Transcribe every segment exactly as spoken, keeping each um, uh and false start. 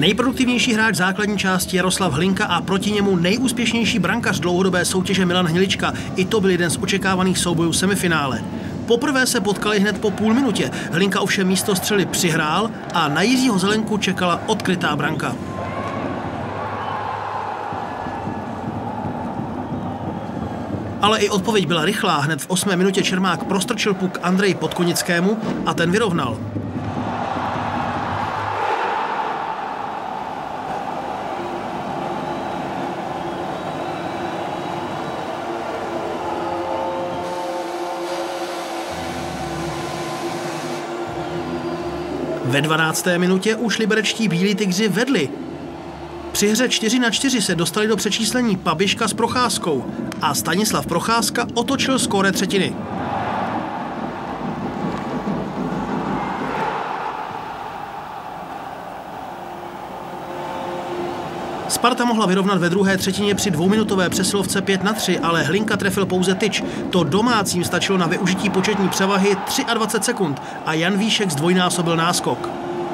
Nejproduktivnější hráč základní části Jaroslav Hlinka a proti němu nejúspěšnější brankař dlouhodobé soutěže Milan Hnilička. I to byl jeden z očekávaných soubojů semifinále. Poprvé se potkali hned po půl minutě. Hlinka ovšem místo střely přihrál a na Jiřího Zelenku čekala odkrytá branka. Ale i odpověď byla rychlá. Hned v osmé minutě Čermák prostrčil puk Andreji Podkonickému a ten vyrovnal. Ve dvanácté minutě už liberečtí Bílí tygři vedli. Při hře čtyři na čtyři se dostali do přečíslení Pabiška s Procházkou a Stanislav Procházka otočil skóre třetiny. Sparta mohla vyrovnat ve druhé třetině při dvouminutové přesilovce pět na tři, ale Hlinka trefil pouze tyč. To domácím stačilo na využití početní převahy dvacet tři sekund a Jan Víšek zdvojnásobil náskok.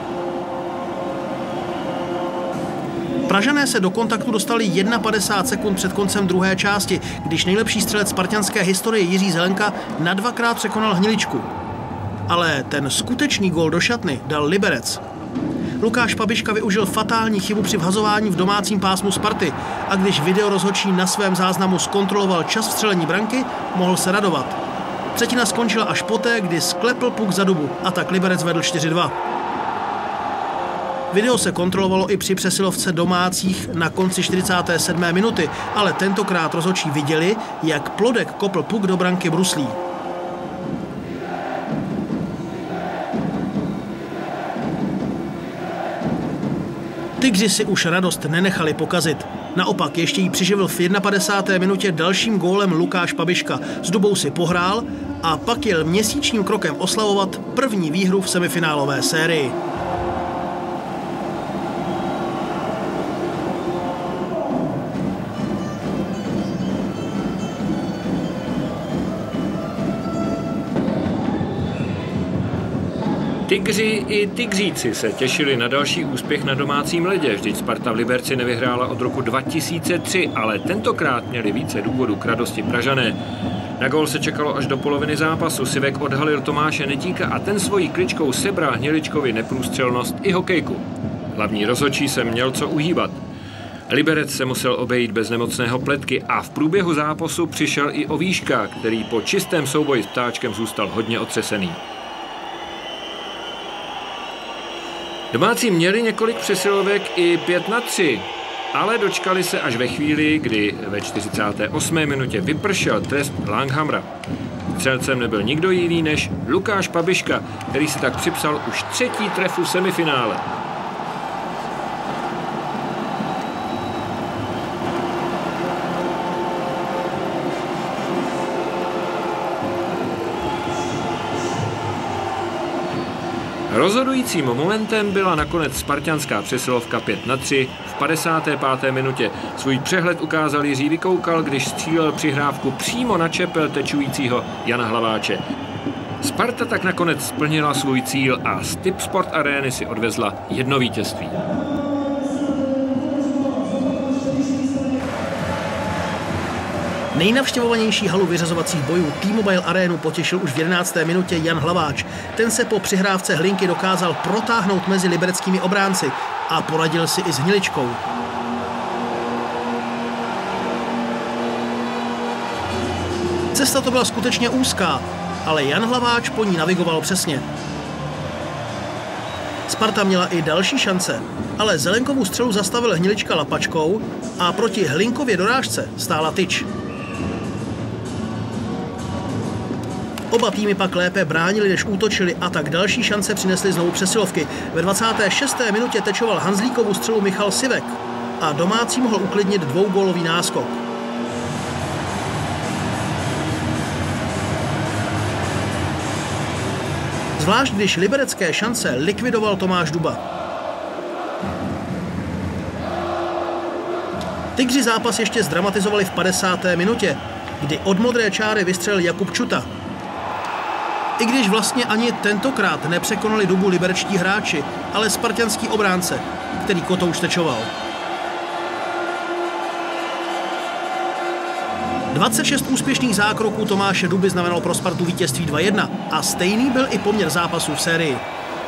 Pražané se do kontaktu dostali padesát jedna sekund před koncem druhé části, když nejlepší střelec spartanské historie Jiří Zelenka na dvakrát překonal Hniličku. Ale ten skutečný gól do šatny dal Liberec. Lukáš Pabiška využil fatální chybu při vhazování v domácím pásmu Sparty a když videorozhodčí na svém záznamu zkontroloval čas vstřelení branky, mohl se radovat. Třetina skončila až poté, kdy sklepl puk za dubu a tak Liberec vedl čtyři dva. Video se kontrolovalo i při přesilovce domácích na konci čtyřicáté sedmé minuty, ale tentokrát rozhodčí viděli, jak Plodek kopl puk do branky bruslí. Tygři si už radost nenechali pokazit. Naopak ještě ji přiživil v padesáté jedné minutě dalším gólem Lukáš Pabiška. S Dubou si pohrál a pak jel měsíčním krokem oslavovat první výhru v semifinálové sérii. Tygři i tygříci se těšili na další úspěch na domácím ledě. Vždyť Sparta v Liberci nevyhrála od roku dva tisíce tři, ale tentokrát měli více důvodů k radosti Pražané. Na gól se čekalo až do poloviny zápasu. Sivek odhalil Tomáše Netíka a ten svojí kličkou sebral Hniličkovi neprůstřelnost i hokejku. Hlavní rozhodčí se měl co uhýbat. Liberec se musel obejít bez nemocného Pletky a v průběhu zápasu přišel i o Víška, který po čistém souboji s Ptáčkem zůstal hodně otřesený. Domácí měli několik přesilovek i pět na tři, ale dočkali se až ve chvíli, kdy ve čtyřicáté osmé minutě vypršel trest Langhamra. Střelcem nebyl nikdo jiný než Lukáš Pabiška, který si tak připsal už třetí trefu v semifinále. Rozhodujícím momentem byla nakonec spartanská přesilovka pět na tři v padesáté páté minutě. Svůj přehled ukázal Jiří Vykoukal, když střílel přihrávku přímo na čepel tečujícího Jana Hlaváče. Sparta tak nakonec splnila svůj cíl a z Tipsport Arény si odvezla jedno vítězství. Nejnavštěvovanější halu vyřazovacích bojů T-Mobile Arénu potěšil už v jedenácté minutě Jan Hlaváč. Ten se po přihrávce Hlinky dokázal protáhnout mezi libereckými obránci a poradil si i s Hniličkou. Cesta to byla skutečně úzká, ale Jan Hlaváč po ní navigoval přesně. Sparta měla i další šance, ale Zelenkovu střelu zastavil Hnilička lapačkou a proti Hlinkově dorážce stála tyč. Oba týmy pak lépe bránili, než útočili a tak další šance přinesly znovu přesilovky. Ve dvacáté šesté minutě tečoval Hanzlíkovu střelu Michal Sivek a domácí mohl uklidnit dvougólový náskok. Zvlášť když liberecké šance likvidoval Tomáš Duba. Tygři zápas ještě zdramatizovali v padesáté minutě, kdy od modré čáry vystřelil Jakub Čuta. I když vlastně ani tentokrát nepřekonali Dubu liberečtí hráči, ale spartanský obránce, který kotouč tečoval. dvacet šest úspěšných zákroků Tomáše Duby znamenalo pro Spartu vítězství dva jedna a stejný byl i poměr zápasů v sérii.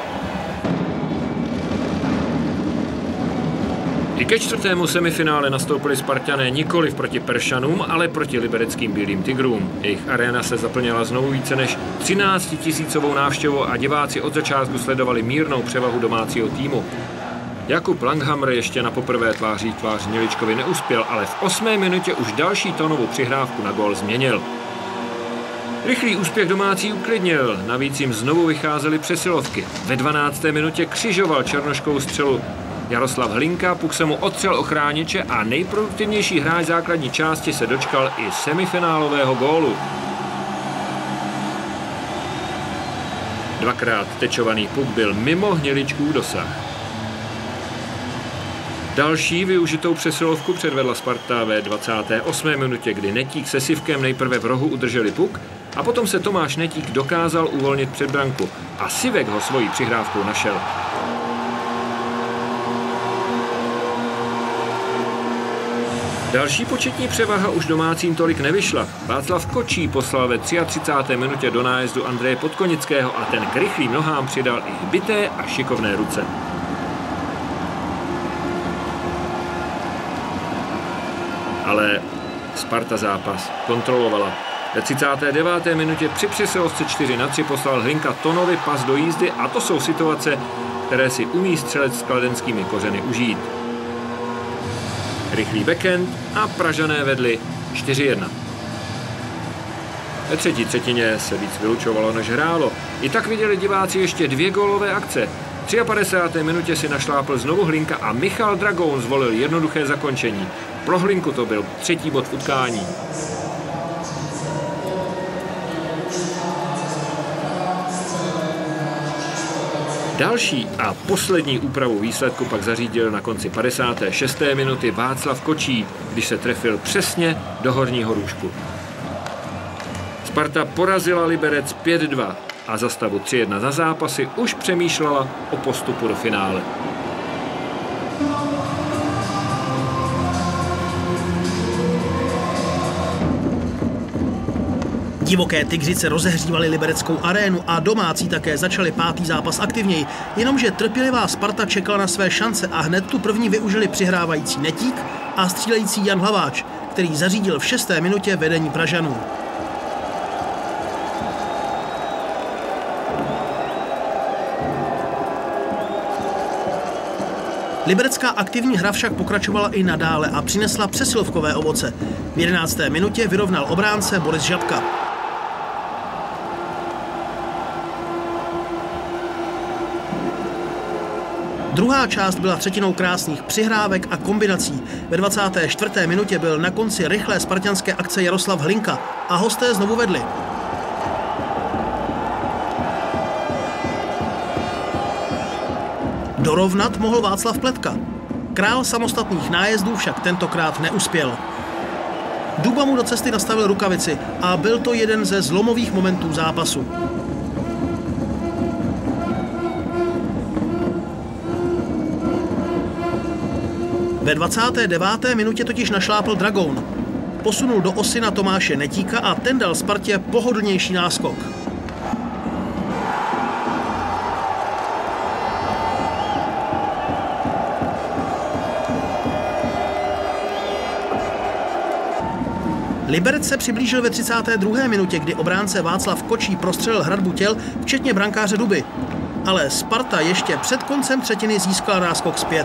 I ke čtvrtému semifinále nastoupili Spartané nikoliv proti Peršanům, ale proti libereckým Bílým tigrům. Jejich aréna se zaplnila znovu více než třináctitisícovou návštěvou a diváci od začátku sledovali mírnou převahu domácího týmu. Jakub Langhammer ještě na poprvé tváří tvář Hniličkovi neuspěl, ale v osmé minutě už další tónovou přihrávku na gól změnil. Rychlý úspěch domácí uklidnil, navíc jim znovu vycházely přesilovky. Ve dvanácté minutě křižoval černoškou střelu Jaroslav Hlinka, puk se mu otřel o chrániče a nejproduktivnější hráč základní části se dočkal i semifinálového gólu. Dvakrát tečovaný puk byl mimo Hniličkův dosah. Další využitou přesilovku předvedla Sparta ve dvacáté osmé minutě, kdy Netík se Sivkem nejprve v rohu udrželi puk a potom se Tomáš Netík dokázal uvolnit před branku a Sivek ho svojí přihrávkou našel. Další početní převaha už domácím tolik nevyšla. Václav Kočí poslal ve třicáté třetí minutě do nájezdu Andreje Podkonického a ten k rychlým nohám přidal i hbité a šikovné ruce. Ale Sparta zápas kontrolovala. Ve třicáté deváté minutě při přesilovce čtyři na tři poslal Hlinka Tonovi pas do jízdy a to jsou situace, které si umí střelec s kladenskými kořeny užít. Rychlý backhand a Pražané vedli čtyři jedna. Ve třetí třetině se víc vylučovalo, než hrálo. I tak viděli diváci ještě dvě gólové akce. V padesáté třetí minutě si našlápl znovu Hlinka a Michal Dragoun zvolil jednoduché zakončení. Pro Hlinku to byl třetí bod v utkání. Další a poslední úpravu výsledku pak zařídil na konci padesáté šesté minuty Václav Kočí, když se trefil přesně do horního růžku. Sparta porazila Liberec pět dva a za stavu tři jedna na zápasy už přemýšlela o postupu do finále. Divoké Tygřice rozehřívali libereckou arénu a domácí také začali pátý zápas aktivněji, jenomže trpělivá Sparta čekala na své šance a hned tu první využili přihrávající Netík a střílející Jan Hlaváč, který zařídil v šesté minutě vedení Pražanů. Liberecká aktivní hra však pokračovala i nadále a přinesla přesilovkové ovoce. V jedenácté minutě vyrovnal obránce Boris Žabka. Druhá část byla třetinou krásných přihrávek a kombinací. Ve dvacáté čtvrté minutě byl na konci rychlé spartanské akce Jaroslav Hlinka a hosté znovu vedli. Dorovnat mohl Václav Pletka. Král samostatných nájezdů však tentokrát neuspěl. Duba mu do cesty nastavil rukavici a byl to jeden ze zlomových momentů zápasu. Ve dvacáté deváté minutě totiž našlápl Dragoun. Posunul do osy na Tomáše Netíka a ten dal Spartě pohodlnější náskok. Liberec se přiblížil ve třicáté druhé minutě, kdy obránce Václav Kočí prostřelil hradbu těl, včetně brankáře Duby. Ale Sparta ještě před koncem třetiny získala náskok zpět.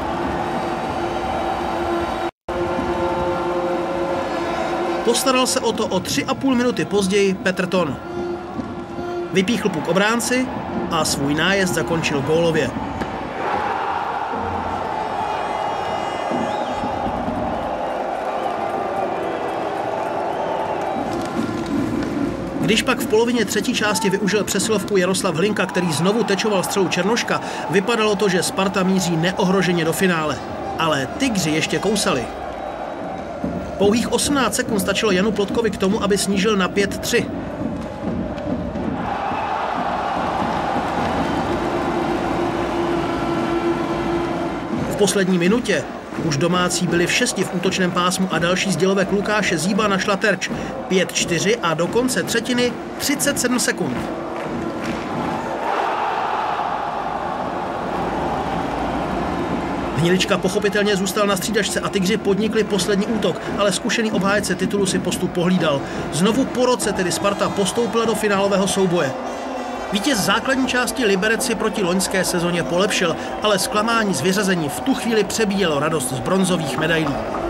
Postaral se o to o tři a půl minuty později Petr Ton. Vypíchl puk obránci a svůj nájezd zakončil gólově. Když pak v polovině třetí části využil přesilovku Jaroslav Hlinka, který znovu tečoval střelu Černoška, vypadalo to, že Sparta míří neohroženě do finále. Ale Tygři ještě kousali. Pouhých osmnáct sekund stačilo Janu Plotkovi k tomu, aby snížil na pět tři. poslední minutě už domácí byli v šesti v útočném pásmu a další z dělovek Lukáše Zíba našla terč. pět čtyři a do konce třetiny třicet sedm sekund. Hnilička pochopitelně zůstal na střídačce a Tygři podnikli poslední útok, ale zkušený obhájce titulu si postup pohlídal. Znovu po roce tedy Sparta postoupila do finálového souboje. Vítěz základní části Liberec si proti loňské sezóně polepšil, ale zklamání z vyřazení v tu chvíli přebíjelo radost z bronzových medailí.